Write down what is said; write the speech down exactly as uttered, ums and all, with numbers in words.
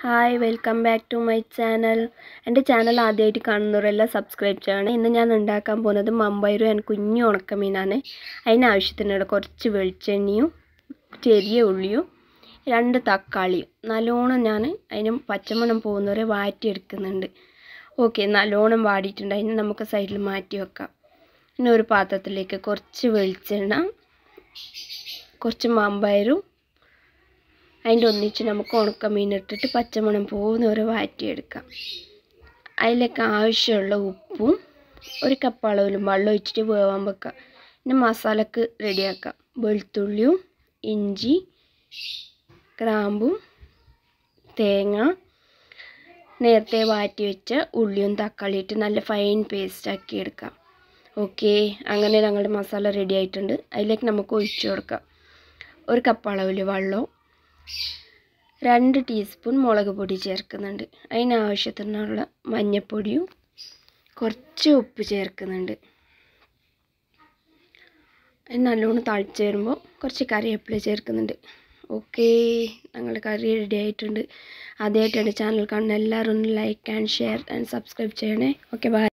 Hi welcome back to my channel. എൻ്റെ channel ആദ്യമായിട്ട് കാണുന്നവരെല്ലാം സബ്സ്ക്രൈബ് ചെയ്യണം. ഇന്ന് ഞാൻ ഉണ്ടാക്കാൻ പോകുന്നത് മമ്പയറും ആൻഡ് കുഞ്ഞു ഉണക്കമീനാണ്. അതിനാവശ്യത്തിനുള്ള കുറച്ച് വെളിച്ചെണ്ണയും ചെറിയ ഉള്ളിയും രണ്ട് തക്കാളിയും നല്ലോണം ഞാൻ അതിന് പച്ചമണം പോകുന്നവരെ വാറ്റിയെടുക്കുന്നുണ്ട്. ഓക്കെ, നല്ലോണം വാടിയിട്ടുണ്ട്. അതിന് നമുക്ക് സൈഡിൽ മാറ്റി വെക്കാം. പിന്നെ ഒരു പാത്രത്തിലേക്ക് കുറച്ച് വെളിച്ചെണ്ണ, കുറച്ച് മമ്പയറും അതിൻ്റെ ഒന്നിച്ച് നമുക്ക് ഉണക്കമീൻ ഇട്ടിട്ട് പച്ചമണം പോകുന്നവരെ വാറ്റിയെടുക്കാം. അതിലേക്ക് ആവശ്യമുള്ള ഉപ്പും ഒരു കപ്പ് അളവിലും വെള്ളം ഒഴിച്ചിട്ട് വേവാൻ വെക്കാം. പിന്നെ മസാലക്ക് റെഡിയാക്കാം. വെളുത്തുള്ളിയും ഇഞ്ചി, ഗ്രാമ്പും തേങ്ങ, നേരത്തെ വാറ്റി വെച്ച ഉള്ളിയും തക്കാളി ഇട്ട് നല്ല ഫൈൻ പേസ്റ്റാക്കി എടുക്കാം. ഓക്കെ, അങ്ങനെ ഞങ്ങളുടെ മസാല റെഡി ആയിട്ടുണ്ട്. അതിലേക്ക് നമുക്ക് ഒഴിച്ചു കൊടുക്കാം. ഒരു കപ്പ് അളവിൽ വെള്ളവും രണ്ട് ടീസ്പൂൺ മുളക് പൊടി ചേർക്കുന്നുണ്ട്. അതിനാവശ്യത്തിനുള്ള മഞ്ഞൾപ്പൊടിയും കുറച്ച് ഉപ്പ് ചേർക്കുന്നുണ്ട്. അത് നല്ലോണം തിളച്ച് വരുമ്പോൾ കുറച്ച് കറിവേപ്പില ചേർക്കുന്നുണ്ട്. ഓക്കെ, ഞങ്ങളുടെ കറി റെഡി ആയിട്ടുണ്ട്. ആദ്യമായിട്ടാണ് ചാനൽ കാണുന്ന എല്ലാവരും ഒന്ന് like and share and subscribe ചെയ്യണേ. Okay, by.